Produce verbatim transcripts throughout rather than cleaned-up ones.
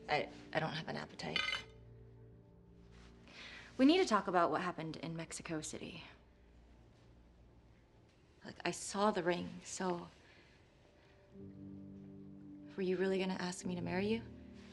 I, I don't have an appetite. We need to talk about what happened in Mexico City. Like, I saw the ring, so... Were you really gonna ask me to marry you?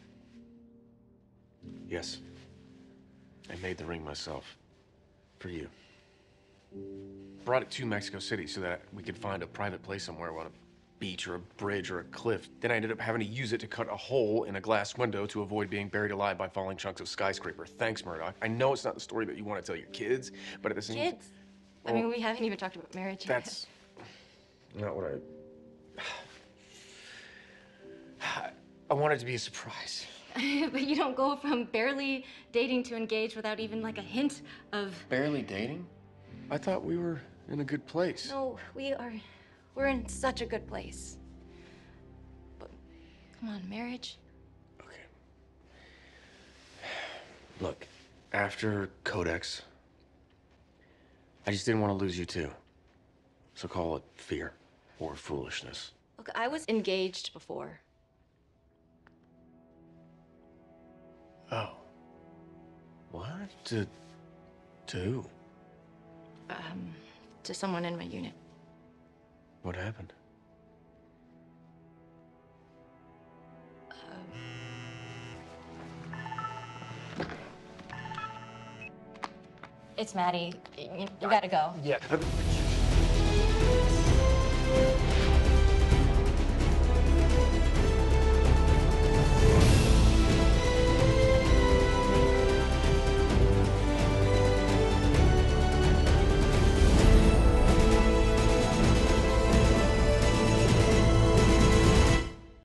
Yes. I made the ring myself. For you. Brought it to Mexico City so that we could find a private place somewhere on a beach or a bridge or a cliff. Then I ended up having to use it to cut a hole in a glass window to avoid being buried alive by falling chunks of skyscraper. Thanks, Murdoch. I know it's not the story that you want to tell your kids, but at the same time... Kids? I mean, we haven't even talked about marriage yet. That's not what I... I want it to be a surprise. But you don't go from barely dating to engaged without even like a hint of... Barely dating? I thought we were in a good place. No, we are... We're in such a good place. But, come on, marriage? Okay. Look, after Codex, I just didn't want to lose you too. So call it fear or foolishness. Look, I was engaged before. Oh. What? To... to who? Um, to someone in my unit. What happened? It's Matty. You, you gotta go. Yeah.